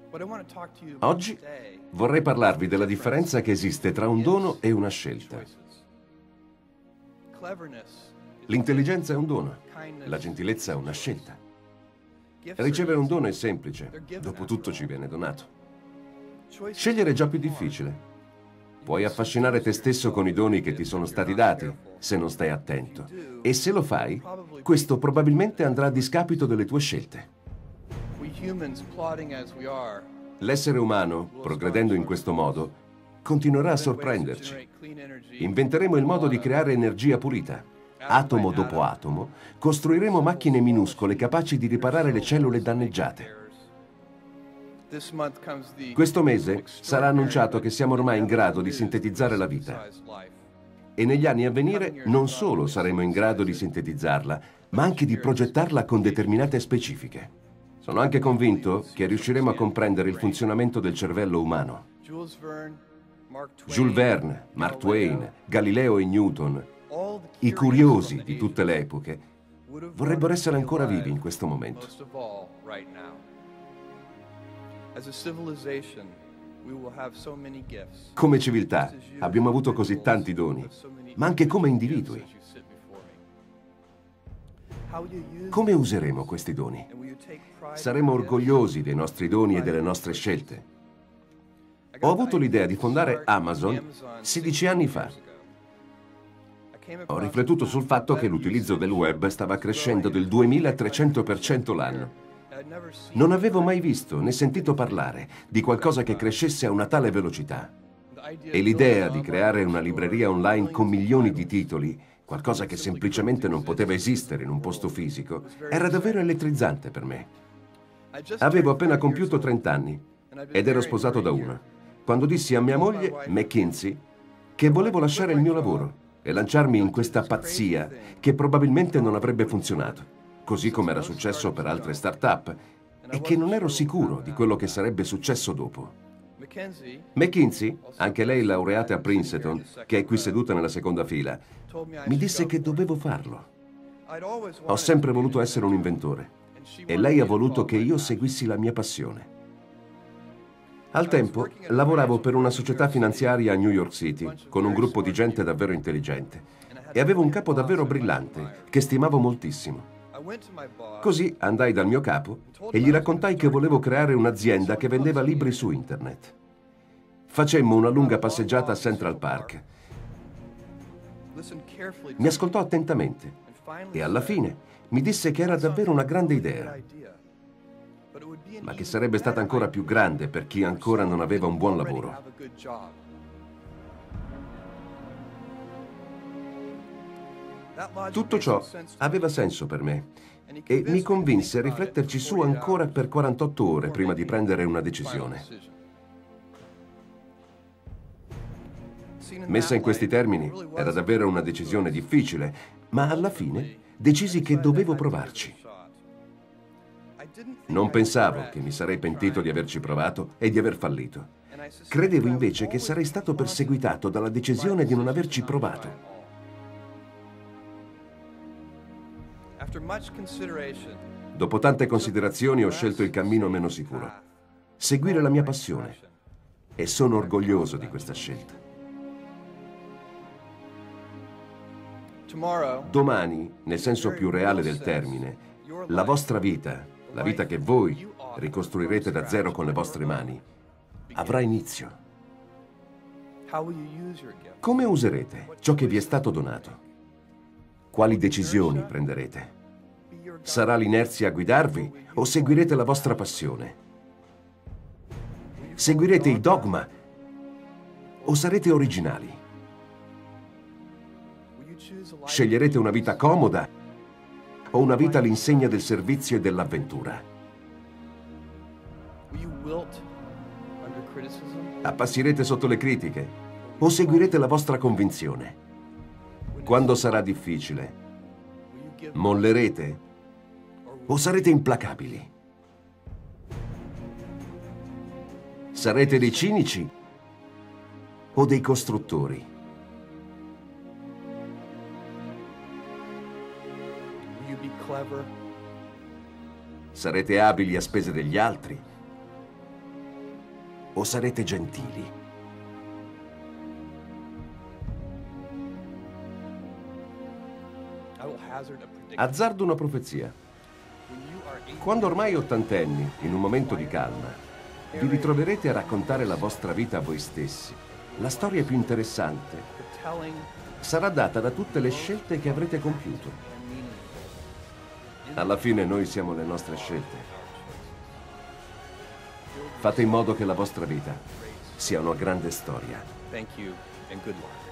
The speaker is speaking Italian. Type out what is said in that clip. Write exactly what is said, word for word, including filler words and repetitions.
Oggi vorrei parlarvi della differenza che esiste tra un dono e una scelta. L'intelligenza è un dono, la gentilezza è una scelta. Ricevere un dono è semplice, dopo tutto ci viene donato. Scegliere è già più difficile. Puoi affascinare te stesso con i doni che ti sono stati dati, se non stai attento. E se lo fai, questo probabilmente andrà a discapito delle tue scelte. L'essere umano, progredendo in questo modo, continuerà a sorprenderci. Inventeremo il modo di creare energia pulita. Atomo dopo atomo, costruiremo macchine minuscole capaci di riparare le cellule danneggiate. Questo mese sarà annunciato che siamo ormai in grado di sintetizzare la vita. E negli anni a venire non solo saremo in grado di sintetizzarla, ma anche di progettarla con determinate specifiche. Sono anche convinto che riusciremo a comprendere il funzionamento del cervello umano. Jules Verne, Mark Twain, Galileo e Newton, i curiosi di tutte le epoche, vorrebbero essere ancora vivi in questo momento. Come civiltà abbiamo avuto così tanti doni, ma anche come individui. Come useremo questi doni? Saremo orgogliosi dei nostri doni e delle nostre scelte. Ho avuto l'idea di fondare Amazon sedici anni fa. Ho riflettuto sul fatto che l'utilizzo del web stava crescendo del duemilatrecento per cento l'anno. Non avevo mai visto né sentito parlare di qualcosa che crescesse a una tale velocità. E l'idea di creare una libreria online con milioni di titoli, qualcosa che semplicemente non poteva esistere in un posto fisico, era davvero elettrizzante per me. Avevo appena compiuto trenta anni ed ero sposato da una, quando dissi a mia moglie, McKinsey, che volevo lasciare il mio lavoro e lanciarmi in questa pazzia che probabilmente non avrebbe funzionato, così come era successo per altre start-up, e che non ero sicuro di quello che sarebbe successo dopo. McKinsey, anche lei laureata a Princeton, che è qui seduta nella seconda fila, mi disse che dovevo farlo. Ho sempre voluto essere un inventore e lei ha voluto che io seguissi la mia passione. Al tempo lavoravo per una società finanziaria a New York City con un gruppo di gente davvero intelligente e avevo un capo davvero brillante che stimavo moltissimo. Così andai dal mio capo e gli raccontai che volevo creare un'azienda che vendeva libri su internet. Facemmo una lunga passeggiata a Central Park. Mi ascoltò attentamente e alla fine mi disse che era davvero una grande idea, ma che sarebbe stata ancora più grande per chi ancora non aveva un buon lavoro. Tutto ciò aveva senso per me e mi convinse a rifletterci su ancora per quarantotto ore prima di prendere una decisione. Messa in questi termini, era davvero una decisione difficile, ma alla fine decisi che dovevo provarci. Non pensavo che mi sarei pentito di averci provato e di aver fallito. Credevo invece che sarei stato perseguitato dalla decisione di non averci provato. Dopo tante considerazioni ho scelto il cammino meno sicuro, seguire la mia passione, e sono orgoglioso di questa scelta. Domani, nel senso più reale del termine, la vostra vita, la vita che voi ricostruirete da zero con le vostre mani, avrà inizio. Come userete ciò che vi è stato donato? Quali decisioni prenderete? Sarà l'inerzia a guidarvi o seguirete la vostra passione? Seguirete i dogma o sarete originali? Sceglierete una vita comoda o una vita all'insegna del servizio e dell'avventura? Appassirete sotto le critiche o seguirete la vostra convinzione? Quando sarà difficile, mollerete o sarete implacabili? Sarete dei cinici o dei costruttori? Sarete abili a spese degli altri o sarete gentili? Azzardo una profezia. Quando ormai ottantenni, in un momento di calma, vi ritroverete a raccontare la vostra vita a voi stessi, la storia più interessante sarà data da tutte le scelte che avrete compiuto. Alla fine noi siamo le nostre scelte. Fate in modo che la vostra vita sia una grande storia. Thank you and good luck.